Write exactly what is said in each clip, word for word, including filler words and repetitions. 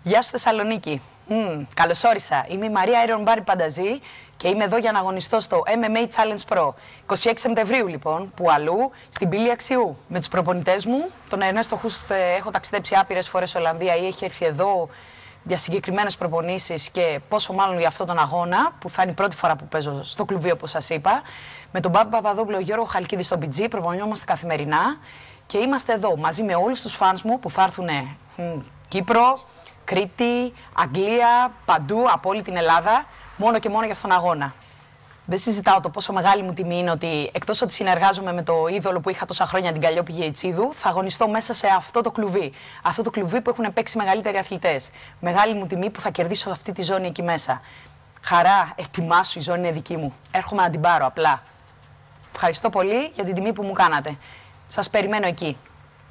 Γεια σου Θεσσαλονίκη. Mm, καλώς όρισα. Είμαι η Μαρία Iron Barry Πανταζή και είμαι εδώ για να αγωνιστώ στο εμ εμ έι Challenge Pro. είκοσι έξι Σεπτεμβρίου λοιπόν, που αλλού, στην πύλη Αξιού. Με τους προπονητές μου, τον Ερνέστο Χούστ, έχω ταξιδέψει άπειρες φορές στην Ολλανδία ή έχει έρθει εδώ για συγκεκριμένες προπονήσεις και πόσο μάλλον για αυτόν τον αγώνα, που θα είναι η πρώτη φορά που παίζω στο κλουβί όπως σας είπα. Με τον Μπάμπη Παπαδόπουλο, Γιώργο Χαλκίδη στο πι τζι, προπονιόμαστε καθημερινά και είμαστε εδώ μαζί με όλους τους φανς μου που θα έρθουν mm, Κύπρο, Κρήτη, Αγγλία, παντού από όλη την Ελλάδα, μόνο και μόνο για αυτόν τον αγώνα. Δεν συζητάω το πόσο μεγάλη μου τιμή είναι ότι εκτός ότι συνεργάζομαι με το είδωλο που είχα τόσα χρόνια, την Καλλιόπη Γεϊτσίδου, θα αγωνιστώ μέσα σε αυτό το κλουβί. Αυτό το κλουβί που έχουν παίξει μεγαλύτεροι αθλητές. Μεγάλη μου τιμή που θα κερδίσω αυτή τη ζώνη εκεί μέσα. Χαρά, ετοιμάσου, η ζώνη είναι δική μου. Έρχομαι να την πάρω απλά. Ευχαριστώ πολύ για την τιμή που μου κάνατε. Σας περιμένω εκεί.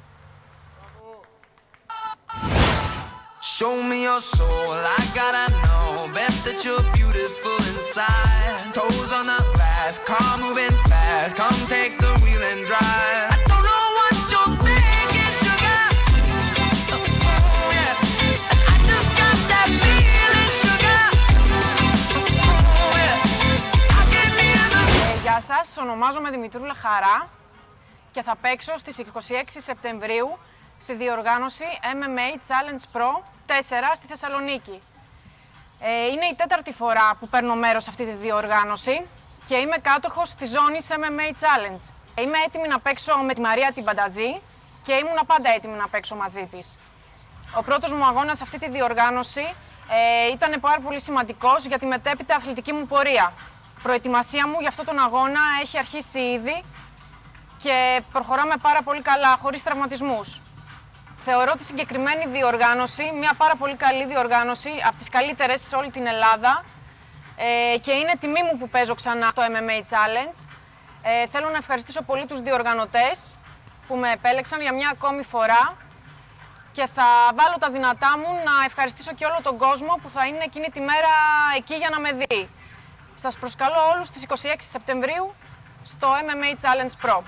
Show me your soul, I gotta know best that you're beautiful inside. Toes on the glass, car moving fast. Come take the wheel and drive. I don't know what you're thinking, sugar. Oh yeah, I just got that feeling, sugar. Oh yeah, I can hear the... Γεια σας, ονομάζομαι Δημητρούλα Χαρά και θα παίξω στις είκοσι έξι Σεπτεμβρίου στη διοργάνωση εμ εμ έι Challenge Pro τέσσερα στη Θεσσαλονίκη. Ε, είναι η τέταρτη φορά που παίρνω μέρος σε αυτή τη διοργάνωση και είμαι κάτοχος της ζώνης εμ εμ έι Challenge. Είμαι έτοιμη να παίξω με τη Μαρία την Πανταζή και ήμουν πάντα έτοιμη να παίξω μαζί της. Ο πρώτος μου αγώνας σε αυτή τη διοργάνωση ε, ήταν πάρα πολύ σημαντικός για τη μετέπειτα αθλητική μου πορεία. Η προετοιμασία μου για αυτόν τον αγώνα έχει αρχίσει ήδη και προχωράμε πάρα πολύ καλά, χωρίς τραυματισμούς. Θεωρώ τη συγκεκριμένη διοργάνωση μια πάρα πολύ καλή διοργάνωση, από τις καλύτερες σε όλη την Ελλάδα ε, και είναι τιμή μου που παίζω ξανά στο εμ εμ έι Challenge. Ε, θέλω να ευχαριστήσω πολύ τους διοργανωτές που με επέλεξαν για μια ακόμη φορά και θα βάλω τα δυνατά μου να ευχαριστήσω και όλο τον κόσμο που θα είναι εκείνη τη μέρα εκεί για να με δει. Σας προσκαλώ όλους στις είκοσι έξι Σεπτεμβρίου στο εμ εμ έι Challenge Pro.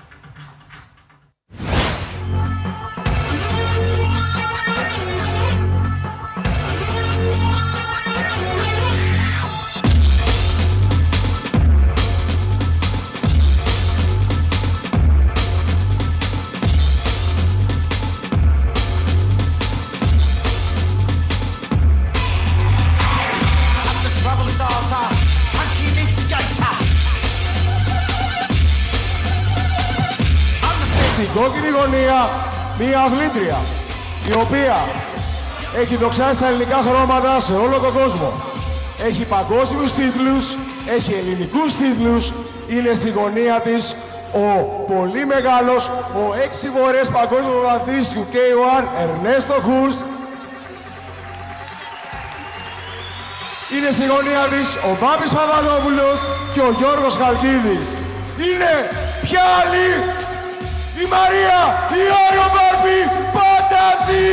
Στην κόκκινη γωνία μία αθλήτρια η οποία έχει δοξάσει τα ελληνικά χρώματα σε όλο τον κόσμο. Έχει παγκόσμιους τίτλους, έχει ελληνικούς τίτλους, είναι στη γωνία της ο πολύ μεγάλος, ο έξι φορές παγκόσμιος πρωταθλητής του κέι ουάν, Ερνέστο Χούστ. Είναι στη γωνία της ο Μπάμπης Παπαδόπουλος και ο Γιώργος Χαλκίδης. Είναι ποια άλλη? Η Μαρία, η Iron Barry Πανταζή!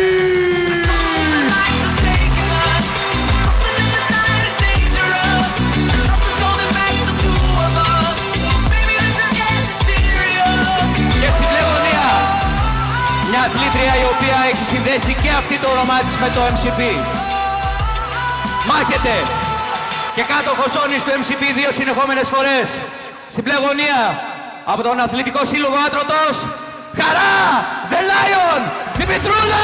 Και στην πλεγονία, μια αθλήτρια η οποία έχει συνδέσει και αυτή το όνομά της με το εμ σι πι. Μάχεται και κάτοχος ζώνης του εμ σι πι δύο συνεχόμενες φορές. Στην πλεγονία, από τον Αθλητικό Σύλλογο Άτρωτος, Χαρά, The Lion, Δημητρούλα!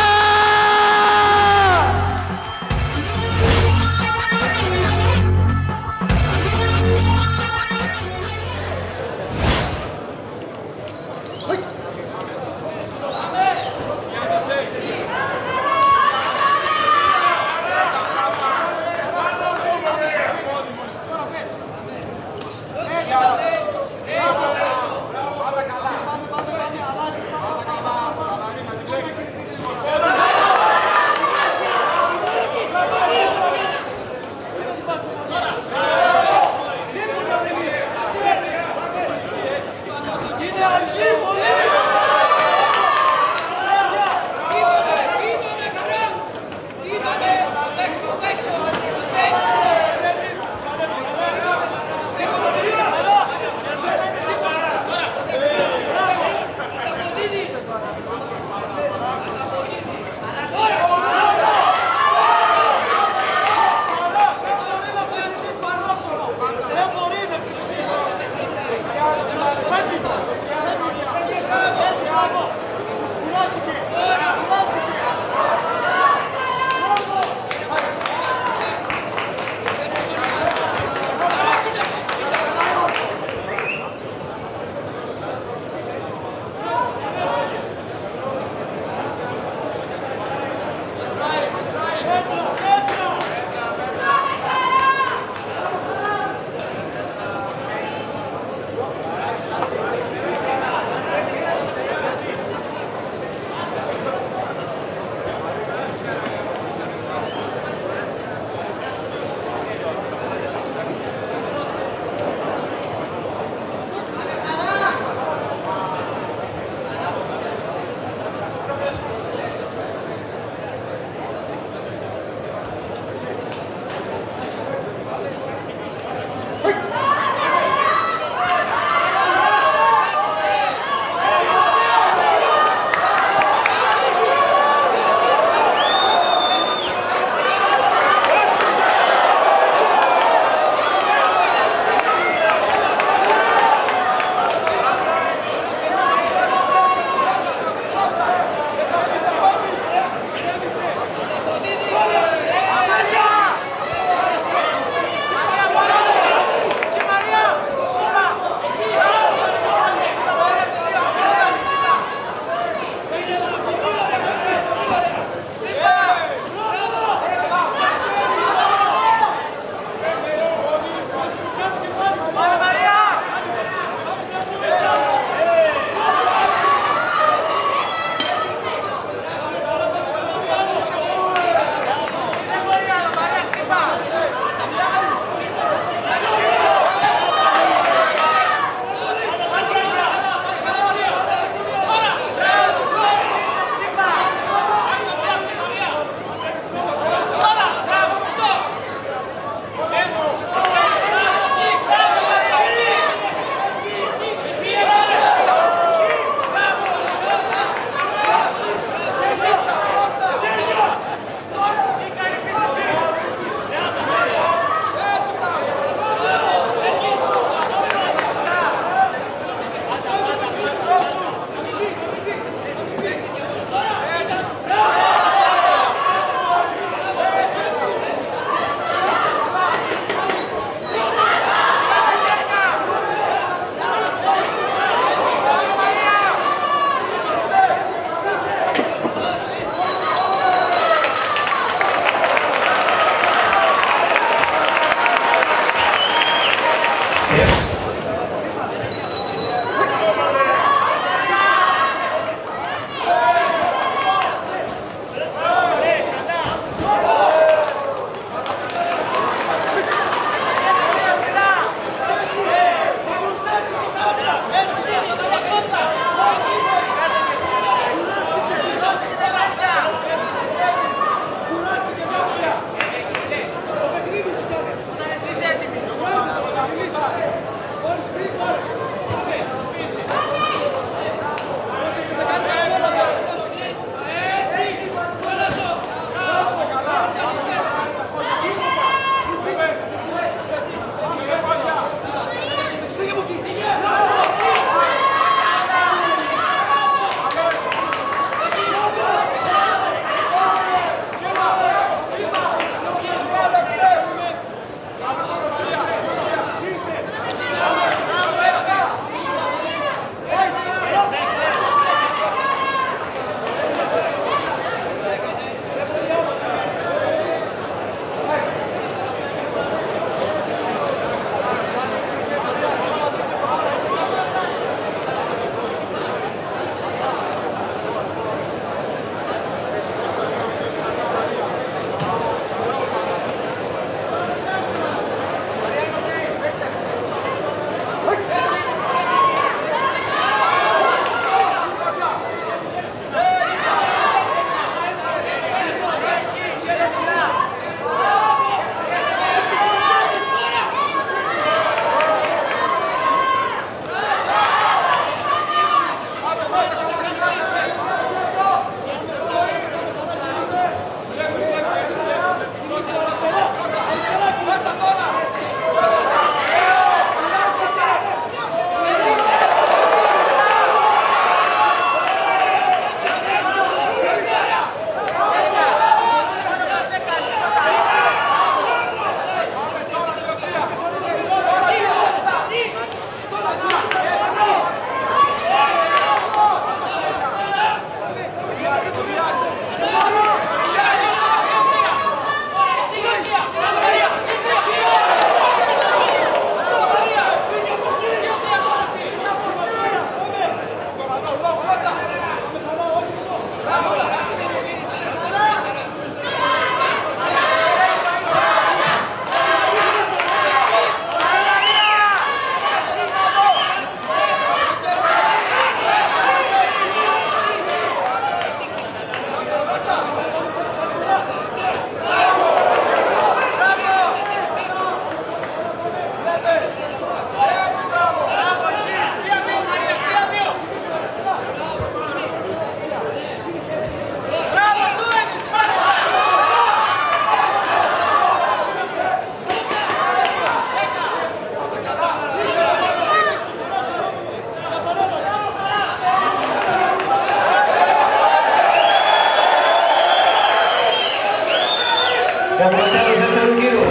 Έχουμε τέλος δεύτερου γύρου.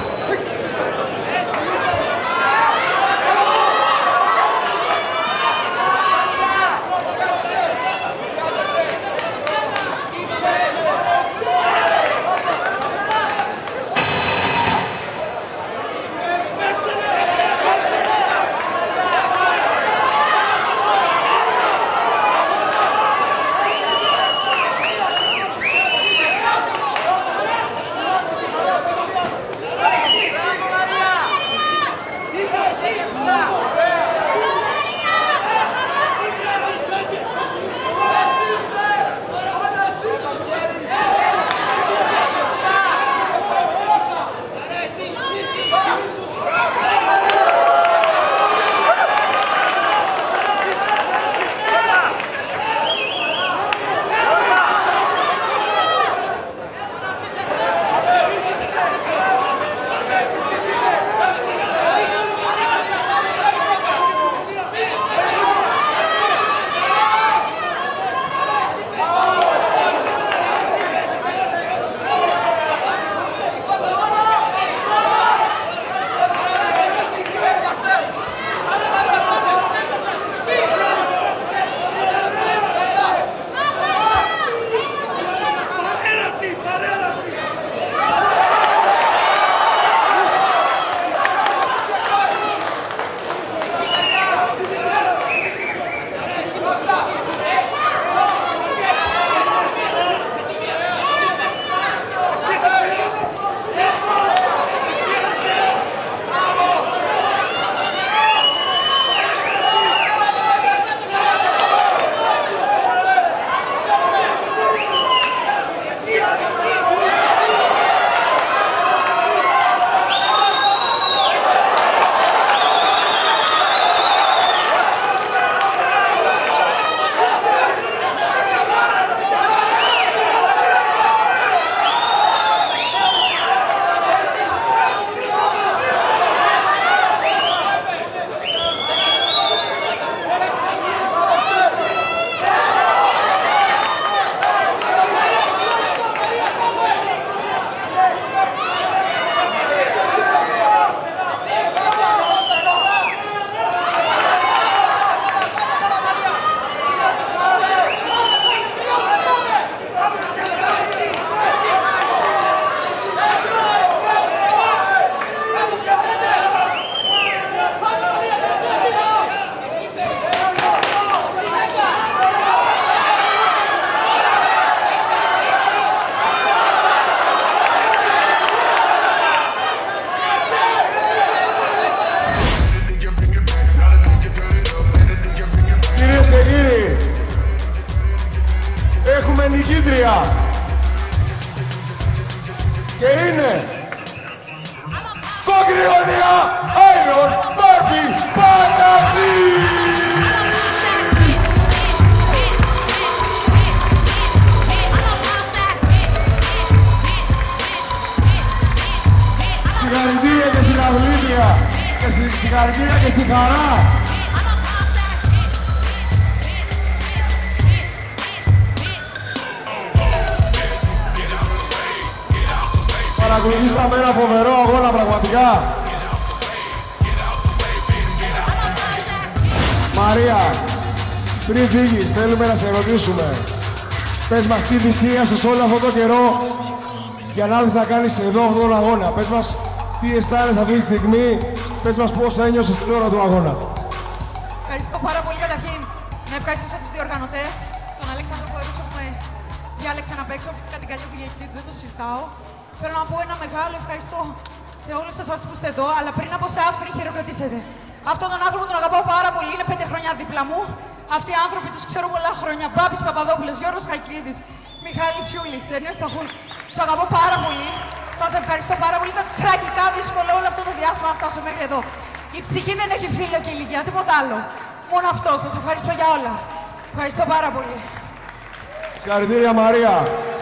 νικήτρια. Και είναι κόκκινη γωνία Iron Barbie Πανταζή. Συγχαρητήρια και στην αθλήτρια και συγχαρητήρια και στη χαρά. Παρακολουθήσαμε ένα φοβερό αγώνα πραγματικά. Μαρία, πριν φύγεις θέλουμε να σε ρωτήσουμε. Πες μας τι θυσίασες όλο αυτό το καιρό για να έρθεις να κάνεις εδώ αυτόν τον αγώνα. Πες μας τι αισθάνεσαι αυτή τη στιγμή. Πες μας πώς ένιωσες την ώρα του αγώνα. Ευχαριστώ πάρα πολύ καταρχήν. Να ευχαριστήσω τους διοργανωτές, τον Αλέξανδρο Πορούσο που με διάλεξε να παίξω, φυσικά την καλή πηγή, δεν το συζητάω. Θέλω να πω ένα μεγάλο ευχαριστώ σε όλους εσάς που είστε εδώ, αλλά πριν από εσάς, πριν χειροκροτήσετε. Αυτόν τον άνθρωπο τον αγαπάω πάρα πολύ, είναι πέντε χρόνια δίπλα μου. Αυτοί οι άνθρωποι τους ξέρω πολλά χρόνια. Μπάμπης Παπαδόπουλος, Γιώργος Χαϊκρίδης, Μιχάλης Σιούλης, Ερνέστο Χούς. Τους αγαπώ πάρα πολύ. Σας ευχαριστώ πάρα πολύ. Ήταν τραγικά δύσκολο όλο αυτό το διάστημα να φτάσω μέχρι εδώ. Η ψυχή δεν έχει φίλο και ηλικία, τίποτα άλλο. Μόνο αυτό. Σας ευχαριστώ για όλα. Ευχαριστώ πάρα πολύ. Συγχαρητήρια Μαρία.